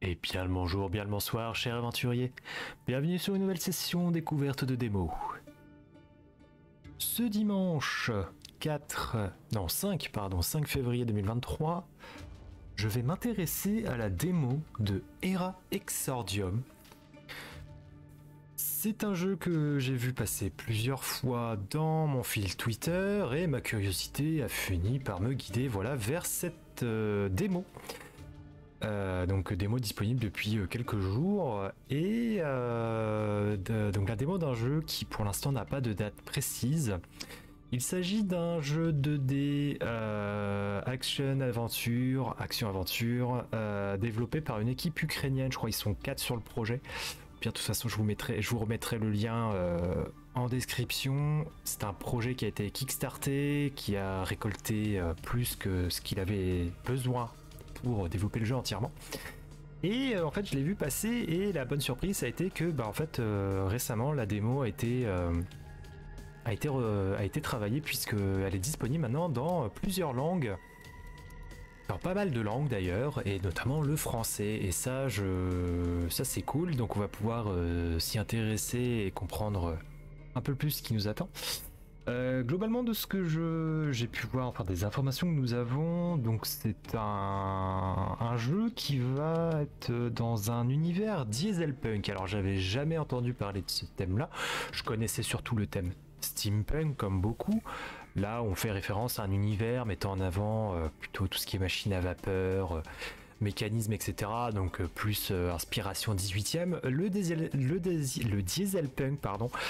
Et bien le bonjour, bien le bonsoir, chers aventuriers. Bienvenue sur une nouvelle session découverte de démos. Ce dimanche 5 février 2023, je vais m'intéresser à la démo de Era Exordium. C'est un jeu que j'ai vu passer plusieurs fois dans mon fil Twitter et ma curiosité a fini par me guider vers cette démo. Donc démo disponible depuis quelques jours et donc la démo d'un jeu qui pour l'instant n'a pas de date précise. Il s'agit d'un jeu 2D action-aventure développé par une équipe ukrainienne. Je crois qu'ils sont 4 sur le projet. Bien, de toute façon, je vous remettrai le lien en description. C'est un projet qui a été kickstarté, qui a récolté plus que ce qu'il avait besoin pour développer le jeu entièrement. Et en fait, je l'ai vu passer et la bonne surprise a été que récemment la démo a été travaillée puisqu'elle est disponible maintenant dans plusieurs langues. Dans pas mal de langues d'ailleurs, et notamment le français. Et ça c'est cool, donc on va pouvoir s'y intéresser et comprendre un peu plus ce qui nous attend. Globalement, de ce que j'ai pu voir, enfin des informations que nous avons, donc c'est un jeu qui va être dans un univers dieselpunk. Alors j'avais jamais entendu parler de ce thème-là, je connaissais surtout le thème steampunk comme beaucoup. Là on fait référence à un univers mettant en avant plutôt tout ce qui est machine à vapeur, mécanisme, etc. Donc plus inspiration 18e. Le dieselpunk,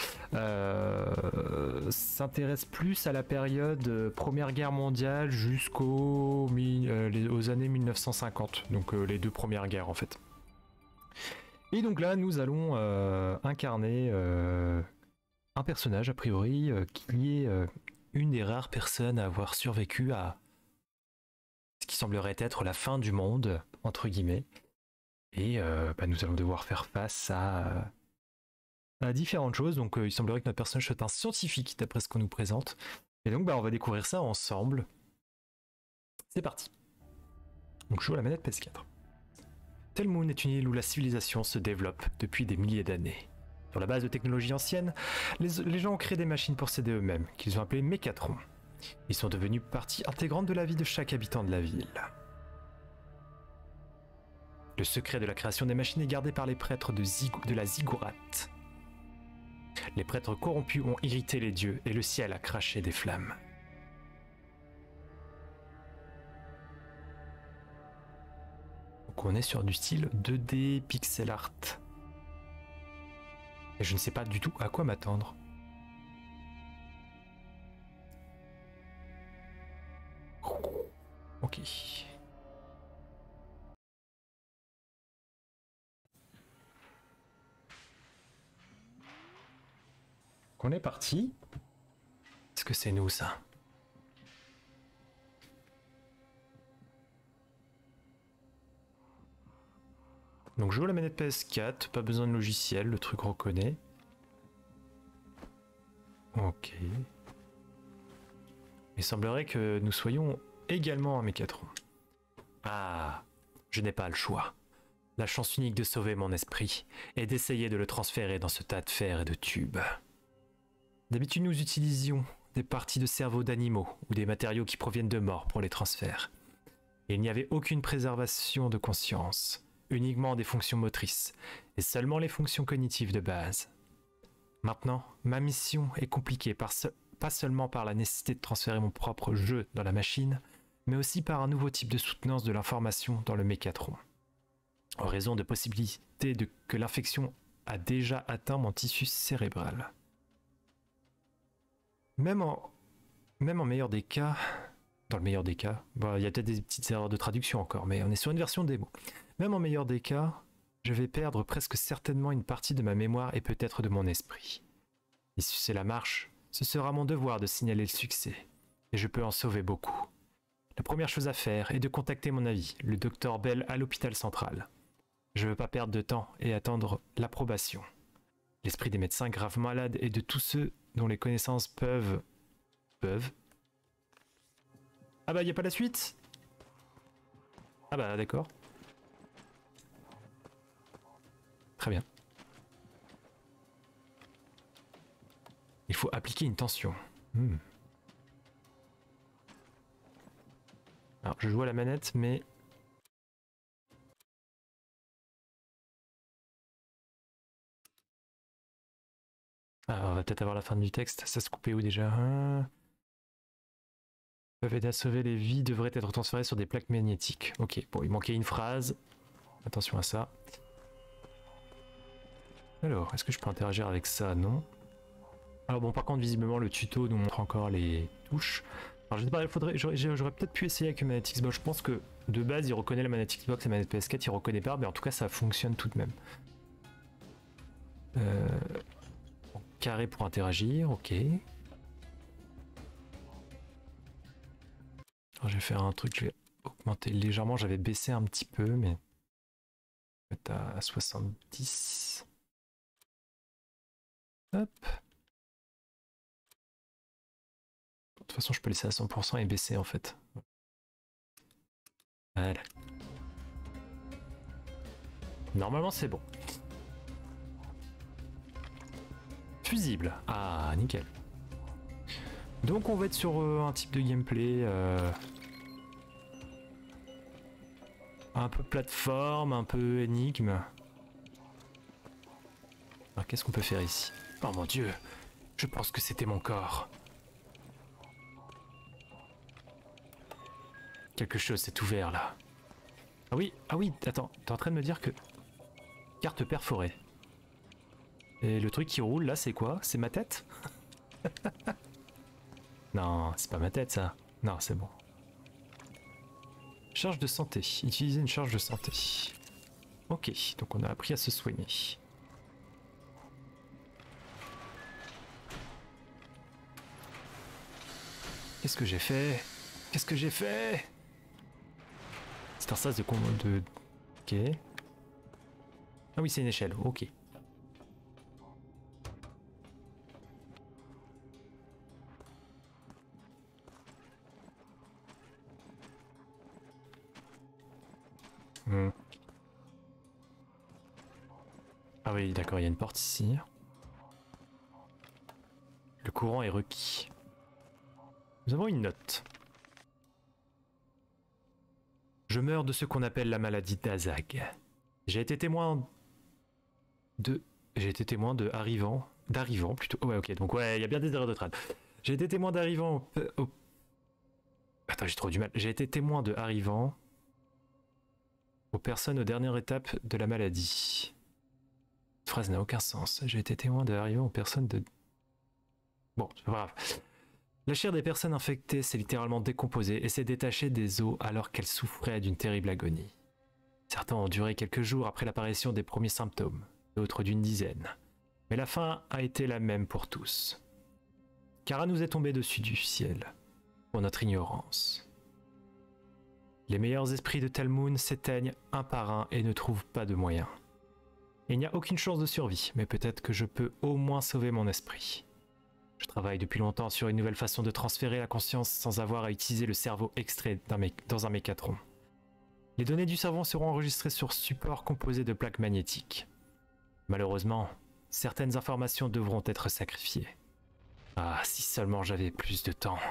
s'intéresse plus à la période Première Guerre mondiale jusqu'aux aux années 1950. Donc les deux premières guerres en fait. Et donc là nous allons incarner un personnage a priori qui est une des rares personnes à avoir survécu à ce qui semblerait être la fin du monde, entre guillemets. Et nous allons devoir faire face à différentes choses. Donc il semblerait que notre personnage soit un scientifique, d'après ce qu'on nous présente. Et donc on va découvrir ça ensemble. C'est parti. Donc je joue à la manette PS4. Telmoon est une île où la civilisation se développe depuis des milliers d'années. Sur la base de technologies anciennes, les gens ont créé des machines pour s'aider eux-mêmes, qu'ils ont appelées mécatrons. Ils sont devenus partie intégrante de la vie de chaque habitant de la ville. Le secret de la création des machines est gardé par les prêtres de la Ziggurat. Les prêtres corrompus ont irrité les dieux et le ciel a craché des flammes. Donc on est sur du style 2D pixel art. Et je ne sais pas du tout à quoi m'attendre. Ok. On est parti. Est-ce que c'est nous ça? Donc je joue à la manette PS4, pas besoin de logiciel, le truc reconnaît. Ok. Il semblerait que nous soyons également un mécatron. Ah, je n'ai pas le choix. La chance unique de sauver mon esprit est d'essayer de le transférer dans ce tas de fer et de tubes. D'habitude, nous utilisions des parties de cerveau d'animaux ou des matériaux qui proviennent de morts pour les transferts. Et il n'y avait aucune préservation de conscience, uniquement des fonctions motrices et seulement les fonctions cognitives de base. Maintenant, ma mission est compliquée pas seulement par la nécessité de transférer mon propre jeu dans la machine, mais aussi par un nouveau type de soutenance de l'information dans le mécatron. En raison de possibilités que l'infection a déjà atteint mon tissu cérébral. Même en meilleur des cas, dans le meilleur des cas, il y a peut-être des petites erreurs de traduction encore, mais on est sur une version démo. Même en meilleur des cas, je vais perdre presque certainement une partie de ma mémoire et peut-être de mon esprit. Et si c'est la marche, ce sera mon devoir de signaler le succès, et je peux en sauver beaucoup. La première chose à faire est de contacter mon ami, le Dr Bell à l'hôpital central. Je ne veux pas perdre de temps et attendre l'approbation. L'esprit des médecins graves malades et de tous ceux dont les connaissances peuvent... Ah bah y a pas la suite? Ah bah d'accord. Très bien. Il faut appliquer une tension. Alors, je joue à la manette, mais... Alors, on va peut-être avoir la fin du texte. Ça se coupait où déjà? Peuvent aider à sauver les vies, devraient être transférés sur des plaques magnétiques. Ok, bon, il manquait une phrase. Attention à ça. Alors, est-ce que je peux interagir avec ça? Non. Alors bon, par contre, visiblement, le tuto nous montre encore les touches. Alors je sais pas, j'aurais peut-être pu essayer avec une manette Xbox. Je pense que de base, il reconnaît la manette Xbox et la manette PS4, il reconnaît pas, mais en tout cas, ça fonctionne tout de même. Carré pour interagir, ok. Alors je vais faire un truc, je vais augmenter légèrement, j'avais baissé un petit peu, mais... à 70. Hop. De toute façon, je peux laisser à 100% et baisser en fait. Voilà. Normalement, c'est bon. Fusible. Ah, nickel. Donc, on va être sur un type de gameplay un peu plateforme, un peu énigme. Alors, qu'est-ce qu'on peut faire ici? Oh mon dieu, je pense que c'était mon corps. Quelque chose s'est ouvert là. Ah oui, attends, t'es en train de me dire que... Carte perforée. Et le truc qui roule là, c'est quoi? C'est ma tête? Non, c'est pas ma tête ça. Non, c'est bon. Charge de santé. Utiliser une charge de santé. Ok, donc on a appris à se soigner. Qu'est-ce que j'ai fait? Qu'est-ce que j'ai fait? C'est un sas de combo de... Ok. Ah oui, c'est une échelle, ok. Ah oui, d'accord, il y a une porte ici. Le courant est requis. Nous avons une note. Je meurs de ce qu'on appelle la maladie d'Azag. J'ai été témoin de d'arrivants plutôt. Ouais, ok, donc ouais, il y a bien des erreurs de trad. J'ai été témoin d'arrivants Attends, j'ai trop du mal. J'ai été témoin de arrivants aux personnes aux dernières étapes de la maladie. Cette phrase n'a aucun sens. J'ai été témoin de arrivants aux personnes de... Bon, c'est pas grave. La chair des personnes infectées s'est littéralement décomposée et s'est détachée des os alors qu'elles souffraient d'une terrible agonie. Certains ont duré quelques jours après l'apparition des premiers symptômes, d'autres d'une dizaine. Mais la fin a été la même pour tous. Kara nous est tombée dessus du ciel, pour notre ignorance. Les meilleurs esprits de Talmoon s'éteignent un par un et ne trouvent pas de moyens. Il n'y a aucune chance de survie, mais peut-être que je peux au moins sauver mon esprit. Je travaille depuis longtemps sur une nouvelle façon de transférer la conscience sans avoir à utiliser le cerveau extrait dans un mécatron. Les données du cerveau seront enregistrées sur support composé de plaques magnétiques. Malheureusement, certaines informations devront être sacrifiées. Ah, si seulement j'avais plus de temps.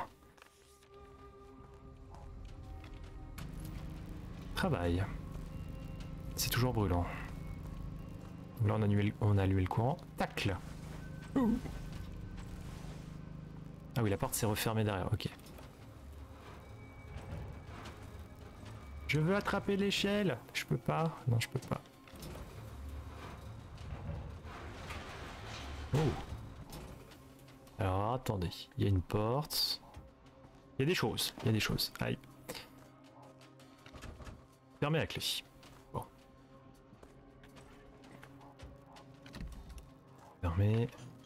Travail. C'est toujours brûlant. Là, on a allumé le courant. Tacle. Ah oui, la porte s'est refermée derrière, ok. Je veux attraper l'échelle. Je peux pas. Non, je peux pas. Oh. Alors, attendez. Il y a une porte. Il y a des choses. Il y a des choses. Aïe. Fermé la clé. Bon. Fermé.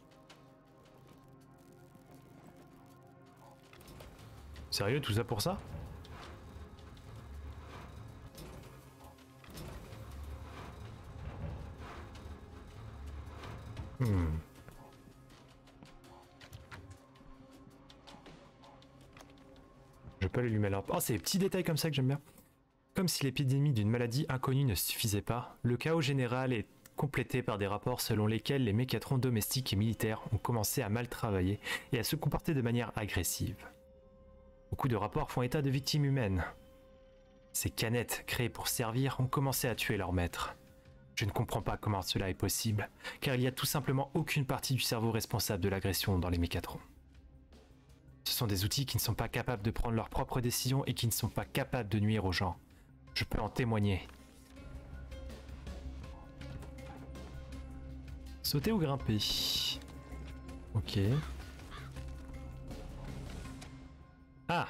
Sérieux, tout ça pour ça? Je peux allumer la lampe. Oh, c'est des petits détails comme ça que j'aime bien. Comme si l'épidémie d'une maladie inconnue ne suffisait pas, le chaos général est complétés par des rapports selon lesquels les mécatrons domestiques et militaires ont commencé à mal travailler et à se comporter de manière agressive. Beaucoup de rapports font état de victimes humaines. Ces canettes, créées pour servir, ont commencé à tuer leurs maîtres. Je ne comprends pas comment cela est possible, car il n'y a tout simplement aucune partie du cerveau responsable de l'agression dans les mécatrons. Ce sont des outils qui ne sont pas capables de prendre leurs propres décisions et qui ne sont pas capables de nuire aux gens. Je peux en témoigner. Sauter ou grimper? Ok. Ah!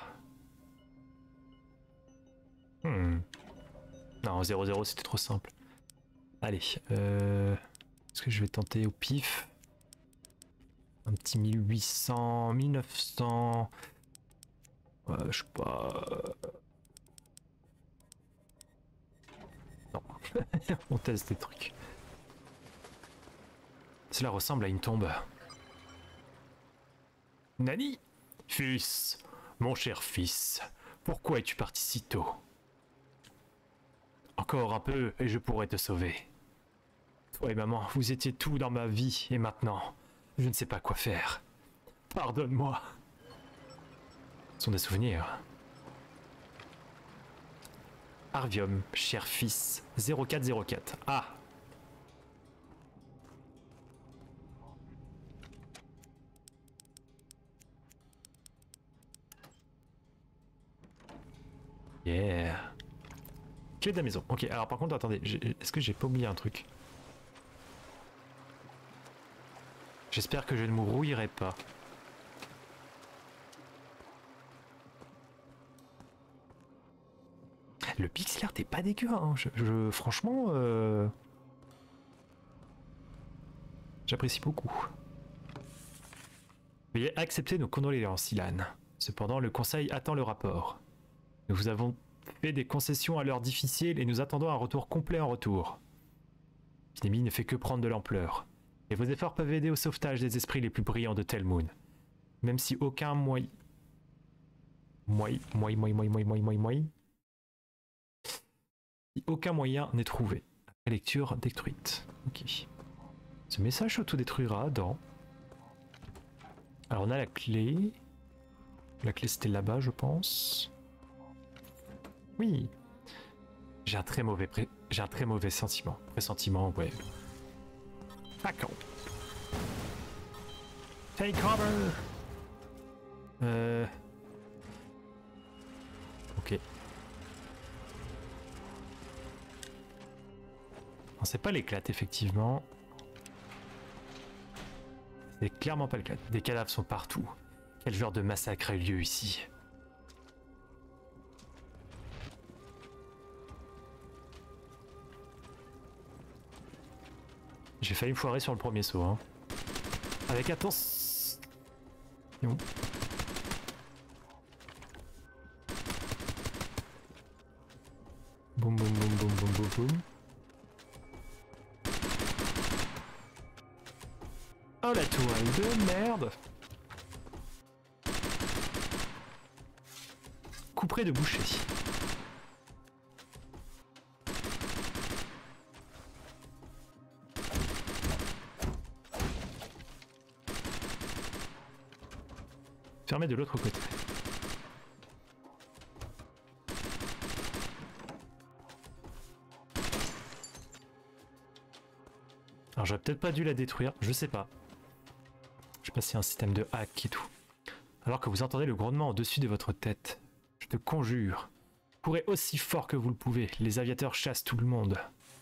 Non, 0-0 c'était trop simple. Allez, est-ce que je vais tenter au pif? Un petit 1800, 1900... je sais pas... Non, on teste des trucs. Cela ressemble à une tombe. Nani? Fils, mon cher fils, pourquoi es-tu parti si tôt? Encore un peu et je pourrais te sauver. Toi et maman, vous étiez tout dans ma vie et maintenant, je ne sais pas quoi faire. Pardonne-moi. Ce sont des souvenirs. Arvium, cher fils, 0404. Ah! Yeah. Clé de la maison. Ok, alors par contre, attendez, est-ce que j'ai pas oublié un truc? J'espère que je ne me rouillerai pas. Le pixel art est pas dégueu, hein. Franchement, j'apprécie beaucoup. Veuillez accepter nos condoléances, Ilan. Cependant, le conseil attend le rapport. Nous vous avons fait des concessions à l'heure difficile et nous attendons un retour complet en retour. L'épidémie ne fait que prendre de l'ampleur. Et vos efforts peuvent aider au sauvetage des esprits les plus brillants de Telmoon. Même si aucun aucun moyen n'est trouvé. La lecture détruite. Ok. Ce message s'autodétruira dans... Alors on a la clé. La clé c'était là-bas je pense. Oui. J'ai un très mauvais sentiment. Pressentiment, ouais. D'accord. Take cover. Ok. Non, c'est pas l'éclate effectivement. C'est clairement pas l'éclate. Des cadavres sont partout. Quel genre de massacre a eu lieu ici? J'ai failli me foirer sur le premier saut. Hein. Avec attention. Boum boum boum boum boum boum boum. Oh la toile de merde. Couperé de boucher. Fermé de l'autre côté. Alors j'aurais peut-être pas dû la détruire, je sais pas. Je sais pas si c'est un système de hack et tout. Alors que vous entendez le grondement au-dessus de votre tête. Je te conjure. Courez aussi fort que vous le pouvez. Les aviateurs chassent tout le monde.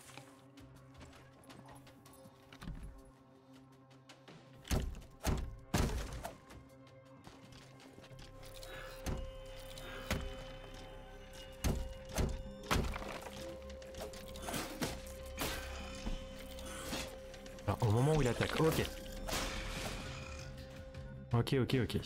Alors, au moment où il attaque. Ok. Ok.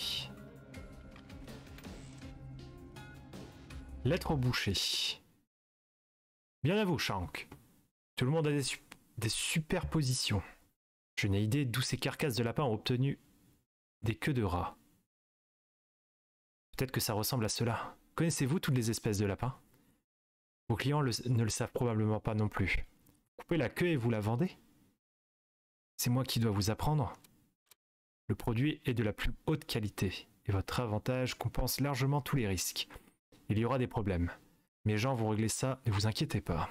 Lettre au boucher. Bien à vous, Shank. Tout le monde a des superpositions. Je n'ai idée d'où ces carcasses de lapins ont obtenu des queues de rats. Peut-être que ça ressemble à cela. Connaissez-vous toutes les espèces de lapins? Vos clients ne le savent probablement pas non plus. Coupez la queue et vous la vendez? C'est moi qui dois vous apprendre. Le produit est de la plus haute qualité et votre avantage compense largement tous les risques. Il y aura des problèmes. Mes gens vont régler ça, ne vous inquiétez pas.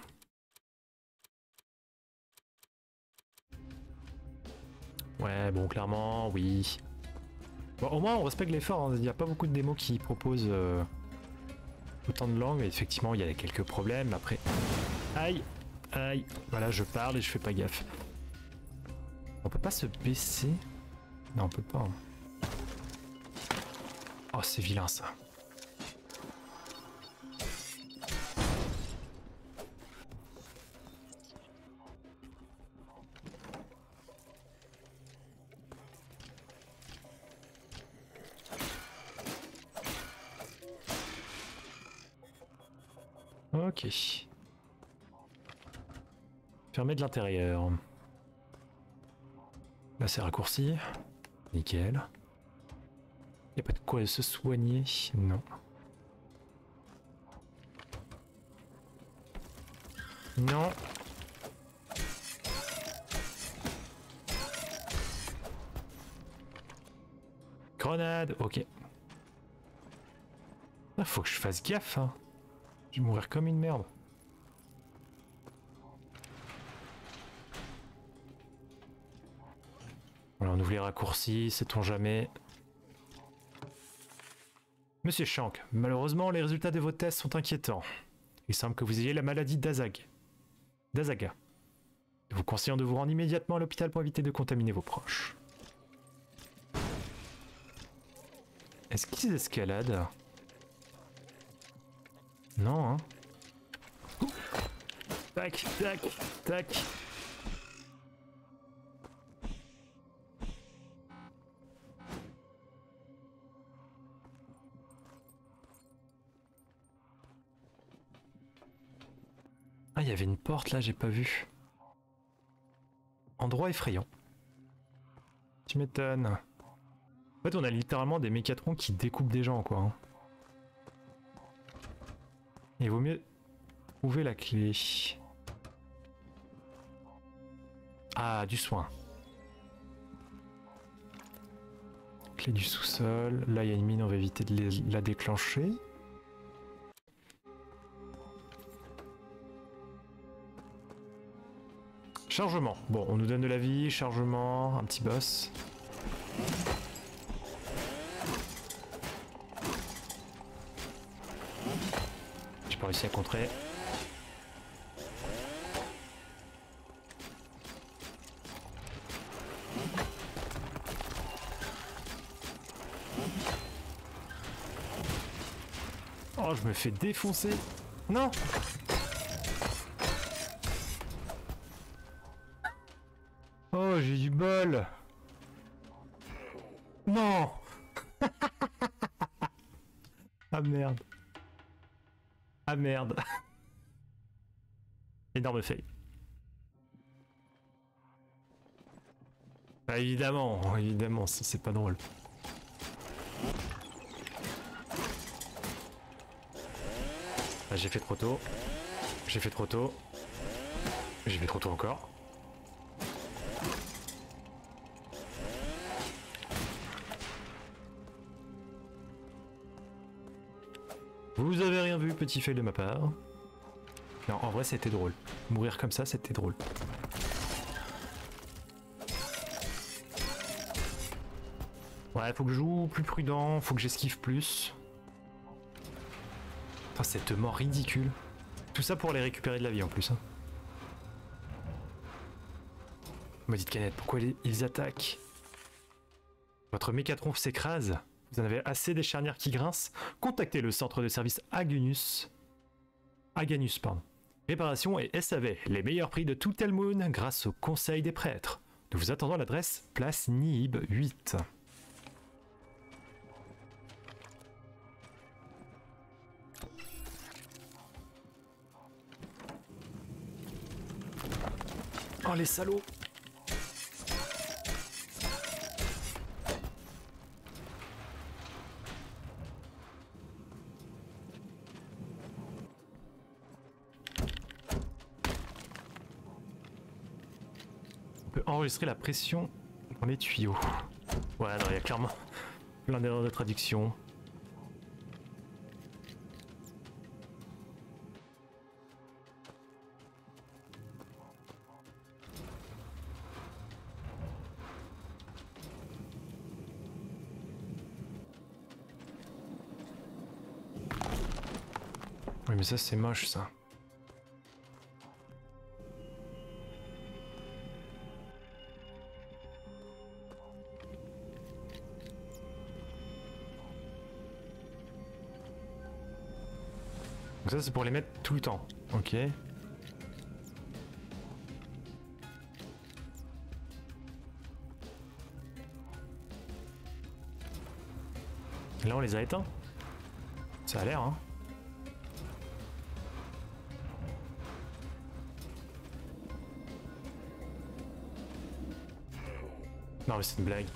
Ouais, bon, clairement, oui. Bon, au moins, on respecte l'effort. Hein. Il n'y a pas beaucoup de démos qui proposent autant de langues. Effectivement, il y a quelques problèmes. Après, aïe, aïe. Voilà, je parle et je fais pas gaffe. On peut pas se baisser? Non, on peut pas. Hein. Oh, c'est vilain ça. Ok. Fermé de l'intérieur. Là c'est raccourci. Nickel. Y a pas de quoi se soigner. Non. Non. Grenade. Ok. Ah, faut que je fasse gaffe. Hein. Je vais mourir comme une merde. Voilà, on ouvre les raccourcis, sait-on jamais. Monsieur Shank, malheureusement, les résultats de vos tests sont inquiétants. Il semble que vous ayez la maladie d'Azaga. Nous vous conseillons de vous rendre immédiatement à l'hôpital pour éviter de contaminer vos proches. Est-ce qu'ils escaladent? Non, hein. Tac, tac, tac. Ah, il y avait une porte là, j'ai pas vu. Endroit effrayant. Tu m'étonnes. En fait, on a littéralement des mécatrons qui découpent des gens, quoi. Hein. Il vaut mieux trouver la clé. Ah, du soin. Clé du sous-sol. Là, il y a une mine, on va éviter de la déclencher. Chargement. Bon, on nous donne de la vie, chargement, un petit boss. J'ai pas réussi à contrer. Oh, je me fais défoncer. Non! Oh, j'ai du bol. Non. Ah merde. Ah merde. Énorme fail. Bah évidemment, évidemment, c'est pas drôle. Ah, j'ai fait trop tôt. J'ai fait trop tôt. J'ai fait trop tôt encore. Vous avez rien vu, petit fail de ma part. Non, en vrai, c'était drôle. Mourir comme ça, c'était drôle. Ouais, faut que je joue plus prudent, faut que j'esquive plus. Putain, cette mort ridicule. Tout ça pour aller récupérer de la vie en plus. Hein. Maudite canette, pourquoi ils attaquent? Votre mécatron s'écrase. Vous en avez assez des charnières qui grincent? Contactez le centre de service Aganus. Aganus, pardon. Réparation et SAV, les meilleurs prix de tout Elmoon grâce au conseil des prêtres. Nous vous attendons à l'adresse place Nihib 8. Oh les salauds! peut enregistrer la pression dans les tuyaux. Ouais, non, il y a clairement plein d'erreurs de traduction. Oui, mais ça, c'est moche, ça. Donc ça, c'est pour les mettre tout le temps. Ok. Là, on les a éteints. Ça a l'air, hein. Non mais c'est une blague.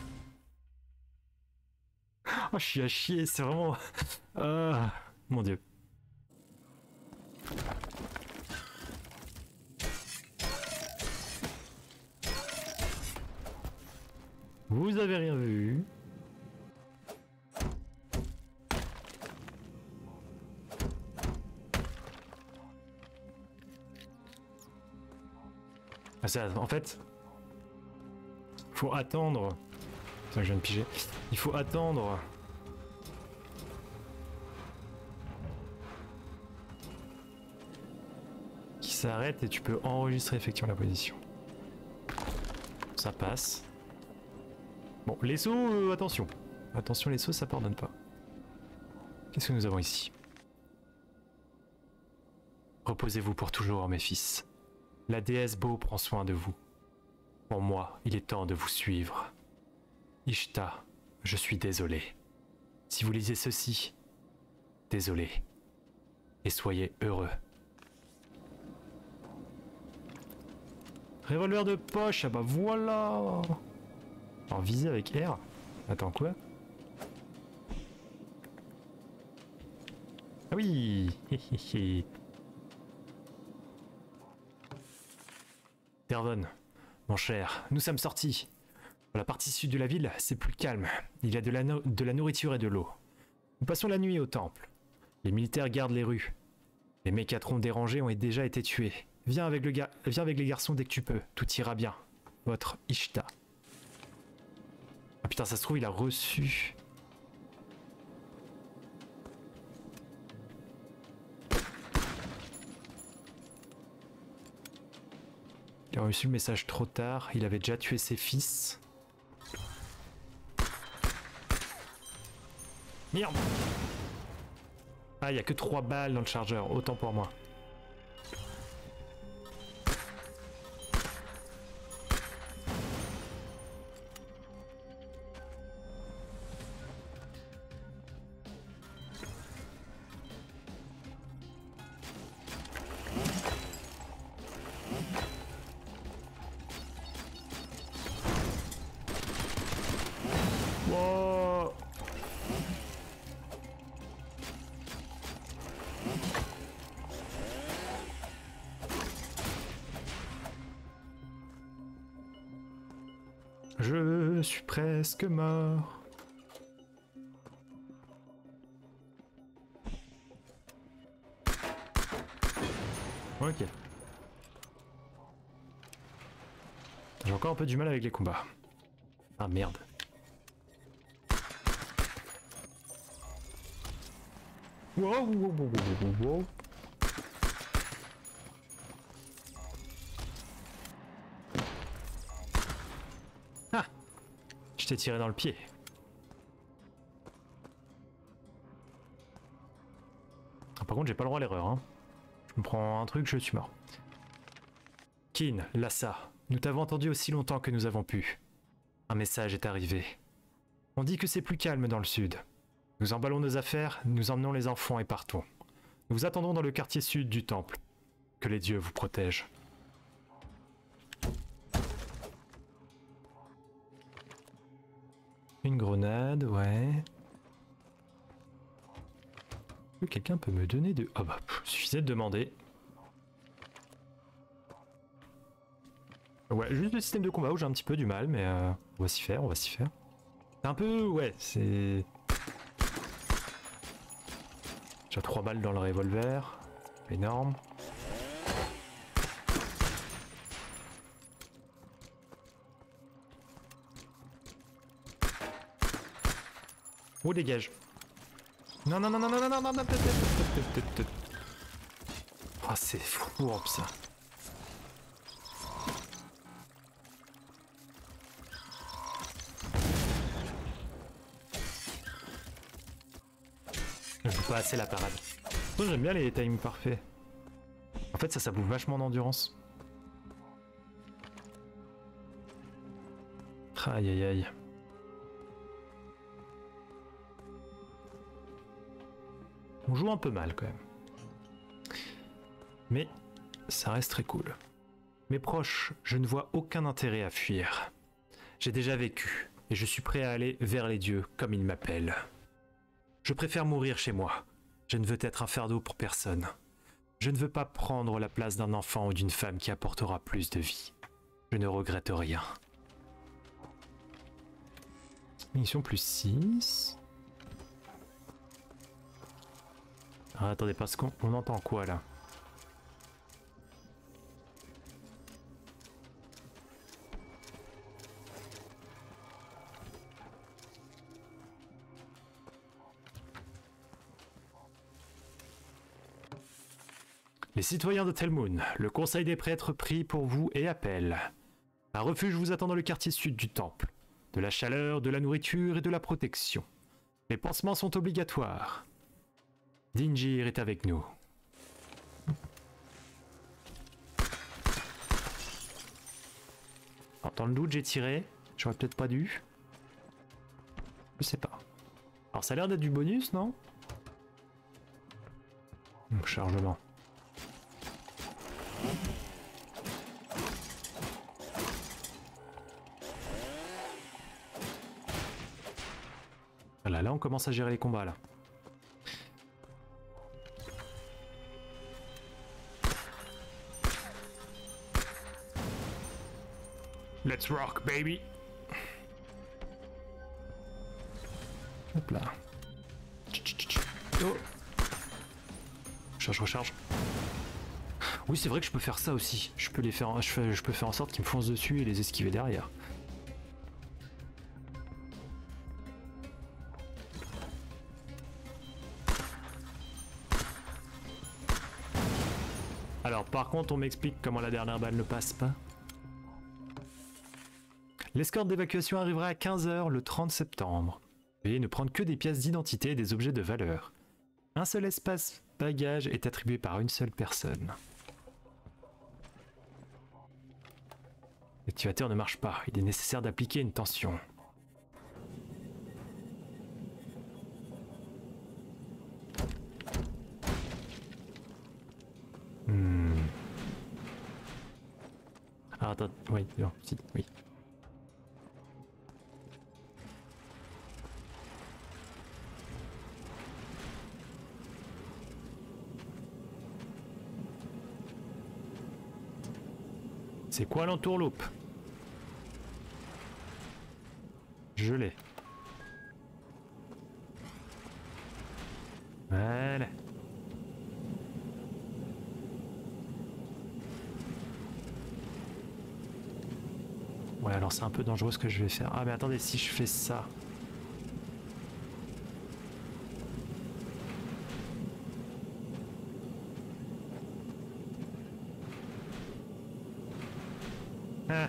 Oh je suis à chier, c'est vraiment... Ah, mon dieu. Vous avez rien vu. Ah, ça, en fait... Faut attendre. C'est ça que je viens de piger. Il faut attendre. Qu'il s'arrête et tu peux enregistrer effectivement la position. Ça passe. Bon, les sauts, attention. Attention, les sauts, ça pardonne pas. Qu'est-ce que nous avons ici? Reposez-vous pour toujours, mes fils. La déesse Beau prend soin de vous. Pour moi, il est temps de vous suivre. Ishta, je suis désolé. Si vous lisez ceci, désolé. Et soyez heureux. Revolver de poche, ah bah voilà. En visée avec R. Attends, quoi? Ah oui. Tervon. Mon cher, nous sommes sortis. Dans la partie sud de la ville, c'est plus calme. Il y a de la nourriture et de l'eau. Nous passons la nuit au temple. Les militaires gardent les rues. Les mécatrons dérangés ont déjà été tués. Viens avec les garçons dès que tu peux. Tout ira bien. Votre Ishta. Ah putain, ça se trouve, il a reçu... Il a reçu le message trop tard, il avait déjà tué ses fils. Merde! Ah, il n'y a que 3 balles dans le chargeur, autant pour moi. Wow. Je suis presque mort. Ok. J'ai encore un peu du mal avec les combats. Ah merde. Wow, wow, wow, wow, wow. Ah! Je t'ai tiré dans le pied. Ah, par contre, j'ai pas le droit à l'erreur. Hein. Je me prends un truc, je suis mort. Kin, Lassa, nous t'avons entendu aussi longtemps que nous avons pu. Un message est arrivé. On dit que c'est plus calme dans le sud. Nous emballons nos affaires, nous emmenons les enfants et partons. Nous vous attendons dans le quartier sud du temple. Que les dieux vous protègent. Une grenade, ouais. Quelqu'un peut me donner de... Ah bah, suffisait de demander. Ouais, juste le système de combat où j'ai un petit peu du mal, mais on va s'y faire, on va s'y faire. C'est un peu... ouais, c'est... J'ai 3 balles dans le revolver. Énorme. Oh, dégage. Non, non, non, non, non, non, non, non, non, oh, c'est fourbe, ça. Je joue pas assez la parade. Moi, j'aime bien les timings parfaits. En fait, ça bouffe vachement d'endurance. Aïe, aïe, aïe. On joue un peu mal quand même. Mais ça reste très cool. Mes proches, je ne vois aucun intérêt à fuir. J'ai déjà vécu et je suis prêt à aller vers les dieux comme ils m'appellent. Je préfère mourir chez moi. Je ne veux être un fardeau pour personne. Je ne veux pas prendre la place d'un enfant ou d'une femme qui apportera plus de vie. Je ne regrette rien. Munition plus 6. Ah, attendez, parce qu'on entend quoi là? Les citoyens de Telmoon, le conseil des prêtres prie pour vous et appelle. Un refuge vous attend dans le quartier sud du temple. De la chaleur, de la nourriture et de la protection. Les pansements sont obligatoires. Dingir est avec nous. Alors, dans le doute, j'ai tiré. J'aurais peut-être pas dû. Je sais pas. Alors ça a l'air d'être du bonus, non? Chargement. Voilà, là on commence à gérer les combats là. Let's rock, baby. Hop là. Oh. Recharge. Oui, c'est vrai que je peux faire ça aussi. Je peux les faire, je peux faire en sorte qu'ils me foncent dessus et les esquiver derrière. Alors, par contre, on m'explique comment la dernière balle ne passe pas. L'escorte d'évacuation arrivera à 15 h le 30 septembre. Veuillez ne prendre que des pièces d'identité et des objets de valeur. Un seul espace bagage est attribué par une seule personne. L'activateur ne marche pas. Il est nécessaire d'appliquer une tension. Ah, attends, oui, non, si, oui. C'est quoi l'entourloupe? Je l'ai. Voilà. Ouais, alors c'est un peu dangereux ce que je vais faire. Ah mais attendez, si je fais ça... Ah.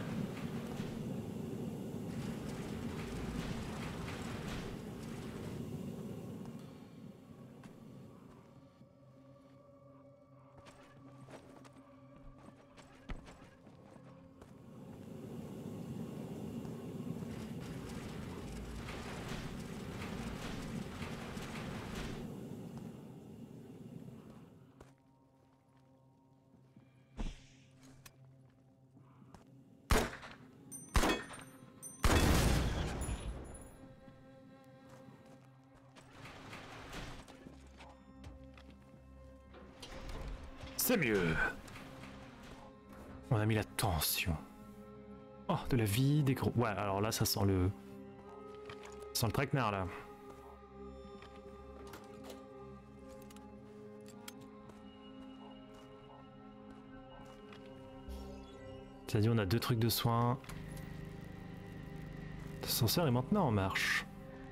C'est mieux. On a mis la tension. Oh, de la vie, des gros... Ouais, alors là, ça sent le... Ça sent le traquenard, là. C'est-à-dire, on a 2 trucs de soins. L'ascenseur est maintenant en marche.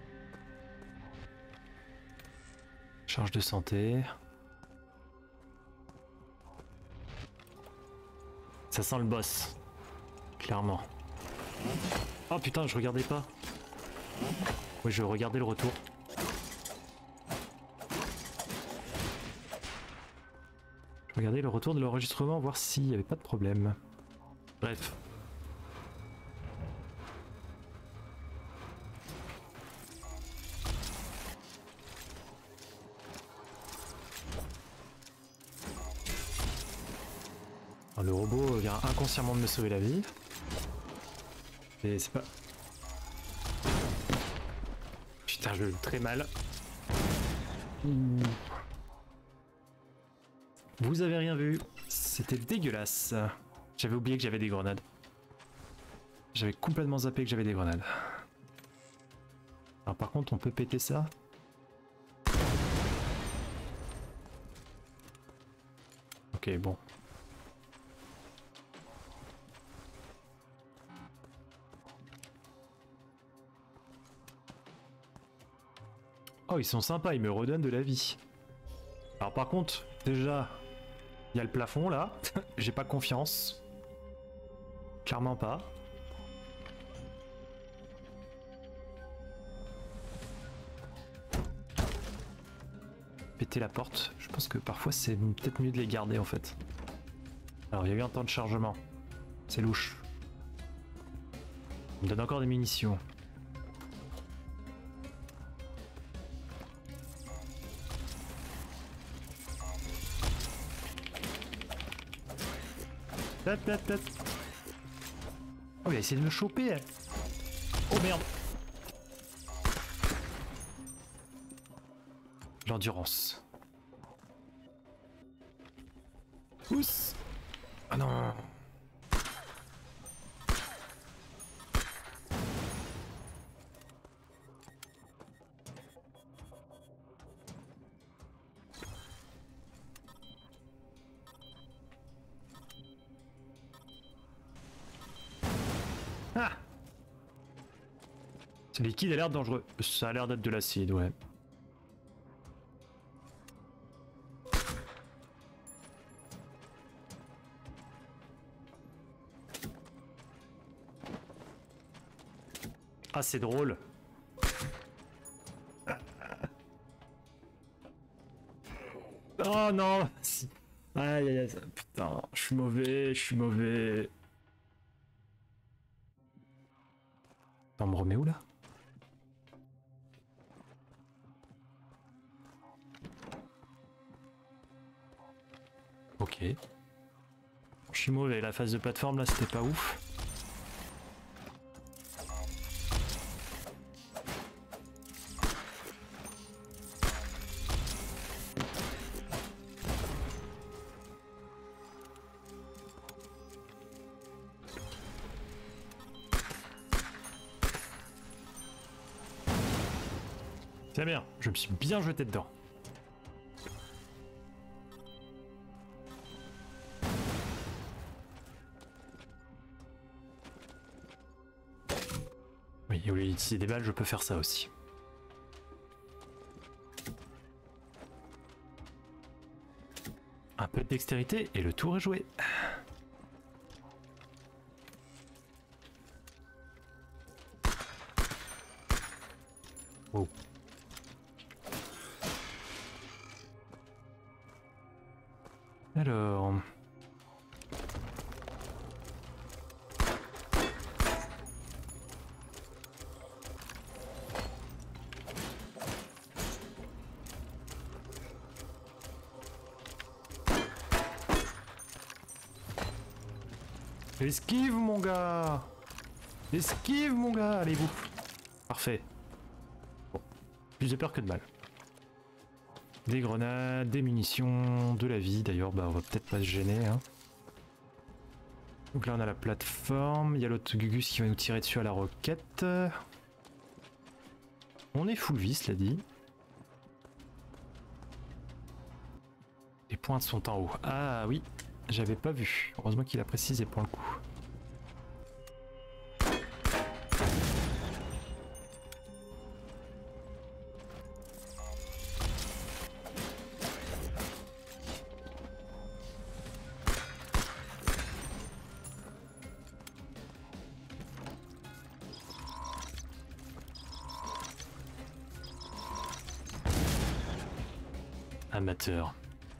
Charge de santé. Ça sent le boss. Clairement. Oh putain, je regardais pas. Oui, je regardais le retour. Je regardais le retour de l'enregistrement, voir s'il n'y avait pas de problème. Bref. Le robot vient inconsciemment de me sauver la vie. Et c'est pas... Putain, je le très mal. Vous avez rien vu. C'était dégueulasse. J'avais oublié que j'avais des grenades. J'avais complètement zappé que j'avais des grenades. Alors par contre, on peut péter ça. Ok, bon. Oh, ils sont sympas, ils me redonnent de la vie. Alors par contre, déjà, il y a le plafond là. J'ai pas confiance. Clairement pas. Péter la porte. Je pense que parfois c'est peut-être mieux de les garder en fait. Alors il y a eu un temps de chargement. C'est louche. On me donne encore des munitions. Oh, il a essayé de me choper. Oh merde. L'endurance. Pousse. Ah non. Ah. Ce liquide a l'air dangereux. Ça a l'air d'être de l'acide, ouais. Ah, c'est drôle. Oh non. Aïe aïe aïe. Putain, je suis mauvais, je suis mauvais. On me remet où là? Ok. Je suis mauvais, la phase de plateforme là c'était pas ouf. C'est bien, je me suis bien jeté dedans. Oui, au lieu d'utiliser des balles, je peux faire ça aussi. Un peu de dextérité et le tour est joué. Oh. Alors... Esquive mon gars! Esquive mon gars! Allez vous! Parfait. Bon. Plus de peur que de mal. Des grenades, des munitions, de la vie d'ailleurs, bah on va peut-être pas se gêner hein. Donc là on a la plateforme, il y a l'autre Gugus qui va nous tirer dessus à la roquette. On est full vie, cela dit. Les pointes sont en haut. Ah oui, j'avais pas vu. Heureusement qu'il a précisé pour le coup. Amateur.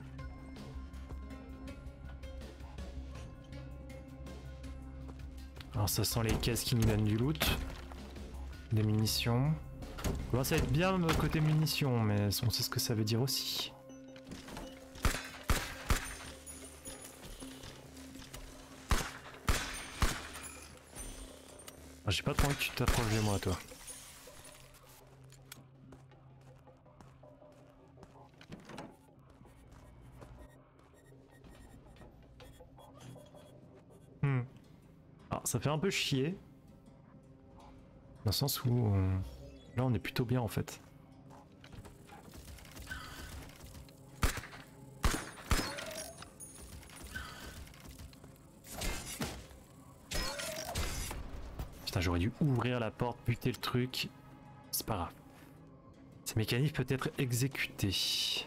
Alors ça sent les caisses qui nous donnent du loot. Des munitions. Bon, ça va être bien côté munitions, mais on sait ce que ça veut dire aussi. J'ai pas trop envie que tu t'approches de moi, toi. Alors, ça fait un peu chier. Dans le sens où... Là, on est plutôt bien, en fait. Putain, j'aurais dû ouvrir la porte, buter le truc. C'est pas grave. Ces mécanismes peuvent être exécutés.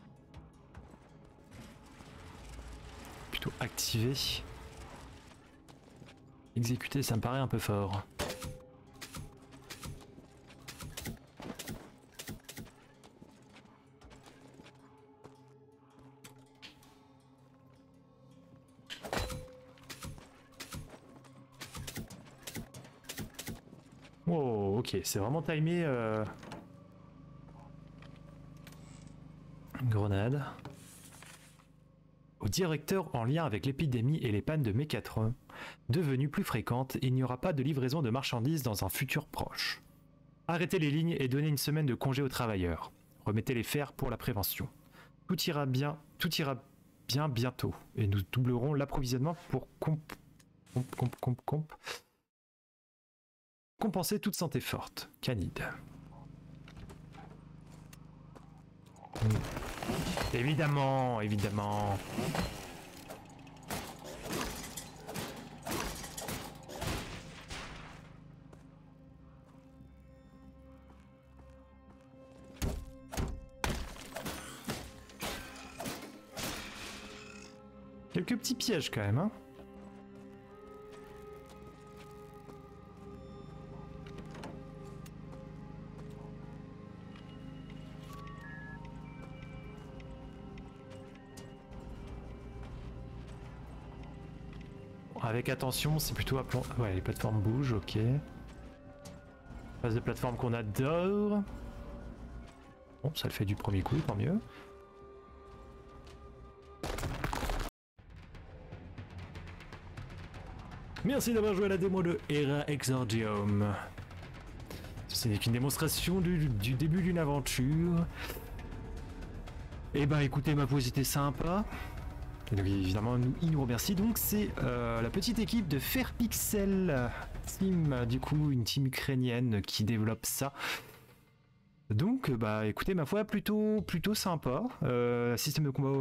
Plutôt activés. Exécuter, ça me paraît un peu fort. Wow, ok, c'est vraiment timé. Grenade. Au directeur en lien avec l'épidémie et les pannes de mécatrons devenues plus fréquentes, il n'y aura pas de livraison de marchandises dans un futur proche. Arrêtez les lignes et donnez une semaine de congé aux travailleurs. Remettez les fers pour la prévention. Tout ira bien bientôt et nous doublerons l'approvisionnement pour compenser toute santé forte. Canide. Évidemment, évidemment. Quelques petits pièges quand même, hein. Avec attention, c'est plutôt à plan... Ouais, les plateformes bougent, ok. Phase de plateforme qu'on adore. Bon, ça le fait du premier coup, tant mieux. Merci d'avoir joué à la démo de Era Exordium. Ce n'est qu'une démonstration du début d'une aventure. Eh ben écoutez, ma pause était sympa. Et donc évidemment, il nous remercie. Donc c'est la petite équipe de Fairpixel Team, du coup une team ukrainienne qui développe ça. Donc bah écoutez, ma foi plutôt sympa. Système de combat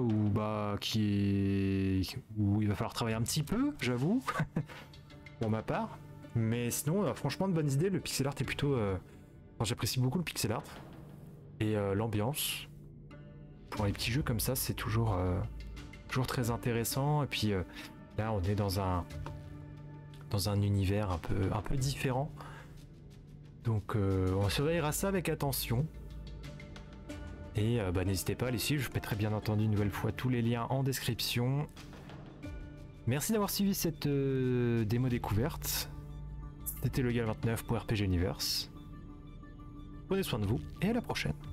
où il va falloir travailler un petit peu, j'avoue, pour ma part. Mais sinon, franchement de bonnes idées. Le pixel art est plutôt... j'apprécie beaucoup le pixel art et l'ambiance. Pour les petits jeux comme ça, c'est toujours très intéressant. Et puis là, on est dans un univers un peu différent. Donc on surveillera ça avec attention. Et n'hésitez pas à les suivre. Je mettrai bien entendu une nouvelle fois tous les liens en description. Merci d'avoir suivi cette démo découverte. C'était le Gal29 pour RPG Universe. Prenez soin de vous et à la prochaine.